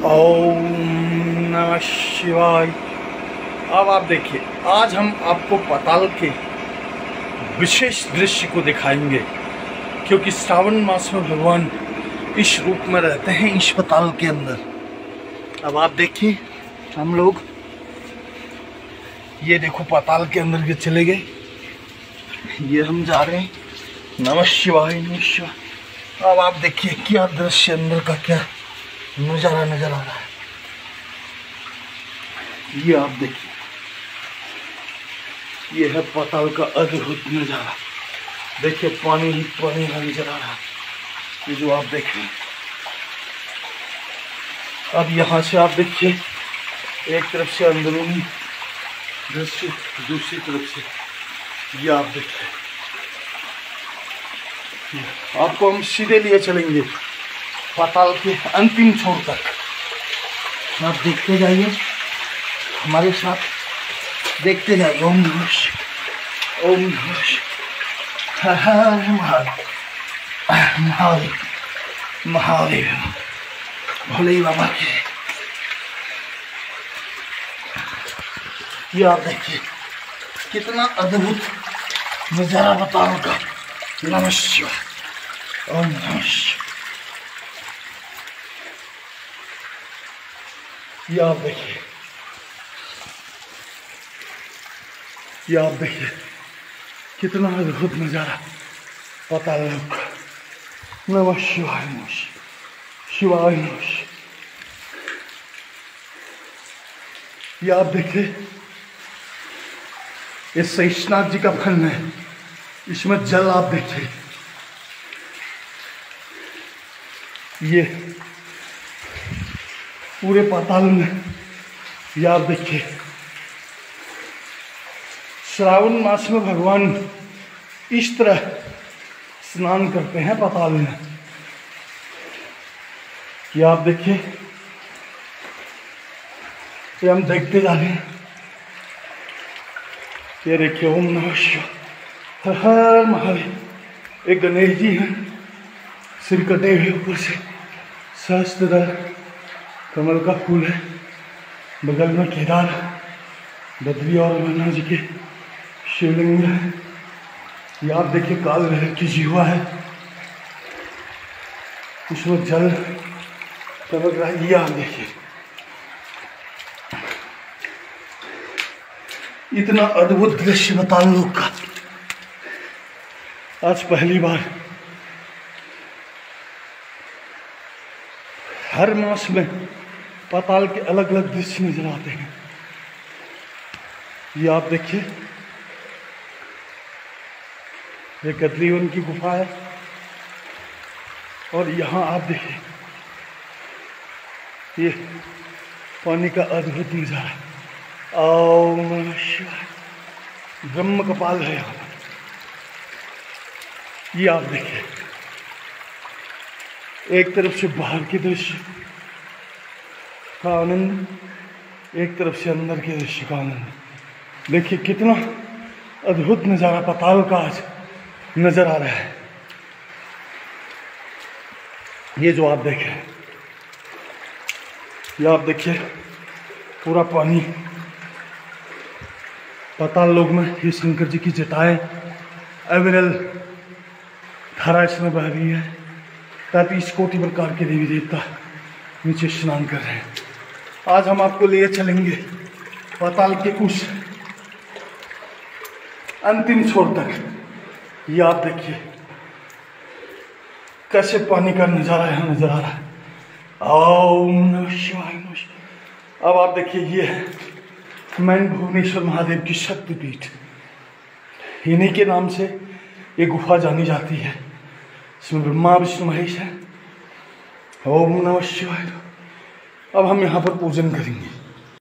ओम नमः शिवाय। अब आप देखिए, आज हम आपको पाताल के विशेष दृश्य को दिखाएंगे, क्योंकि श्रावण मास में भगवान इस रूप में रहते हैं इस पाताल के अंदर। अब आप देखिए, हम लोग ये देखो पाताल के अंदर के चले गए, ये हम जा रहे हैं। नमः शिवाय नमः शिवाय। अब आप देखिए क्या दृश्य, अंदर का क्या नजारा नजर आ रहा है। ये आप देखिए, ये है पाताल का अद्भुत नजारा। देखिए पानी ही पानी नजर आ रहा है, ये जो आप देख रहे हैं। अब यहाँ से आप देखिए, एक तरफ से अंदरूनी दृश्य, दूसरी तरफ से ये आप देखिए। आपको हम सीधे लिए चलेंगे पाताल के अंतिम छोर तक। आप देखते जाइए, हमारे साथ देखते जाइए। ओम नमः शिवाय, ओम नमः शिवाय, हर हर महादेव, महादेव भोले बाबा की। ये आप देखिए कितना अद्भुत नजारा पाताल का। नमः शिवाय, ओम नमः शिवाय। ये आप देखिए, ये आप देखिए कितना अद्भुत नजारा पाताल का। नमः शिवाय, नमः शिवाय, नमः शिवाय। ये आप देखिए, ये शेषनाग जी का फन है, इसमें जल आप देखिए। ये पूरे पाताल में, ये आप देखिए, श्रावण मास में भगवान इस तरह स्नान करते हैं पाताल में। ये आप देखिए, ये हम देखते जा रहे हैं। ये देखिए, ओम नमः शिवाय, हर हर महादेव। एक गणेश जी हैं, सिर कटे हुए, ऊपर से सहस्त्रदल कमल का फूल है, बगल में केदार, बद्री और अमरनाथ जी के शिवलिंग है। ये आप देखिए, काल भैरव की जीवा है, उसमें जल चमक रहा है। ये आप देखिए, इतना अद्भुत दृश्य पाताल लोक का आज पहली बार। हर मास में पाताल के अलग अलग दृश्य नजर आते हैं। ये आप देखिए, ये कदलीवन की गुफा है, और यहाँ आप देखिए ये पानी का अद्भुत नजारा। ओम नमः शिवाय। ब्रह्म कपाल है यहाँ पर। ये आप देखिए, एक तरफ से बाहर के दृश्य का आनंद, एक तरफ से अंदर के दृश्य का आनंद। देखिए कितना अद्भुत नजारा पाताल का आज नजर आ रहा है। ये जो आप देख रहे हैं, ये आप देखिए पूरा पानी पाताल लोक में। ये शंकर जी की जटाएं अविरल धारा इसमें बह रही है, ताकि इस कोटि प्रकार के देवी देवता नीचे स्नान कर रहे हैं। आज हम आपको लिए चलेंगे पाताल के उस अंतिम छोर तक। ये आप देखिए कैसे पानी का नजारा यहाँ नजर आ रहा है। ओम नमः शिवाय, नमः शिवाय। अब आप देखिए, ये है मैन भुवनेश्वर महादेव की शक्तिपीठ। इन्हीं के नाम से ये गुफा जानी जाती है। इसमें ब्रह्मा विष्णु महेश है। ओम नमः शिवाय। अब हम यहाँ पर पूजन करेंगे।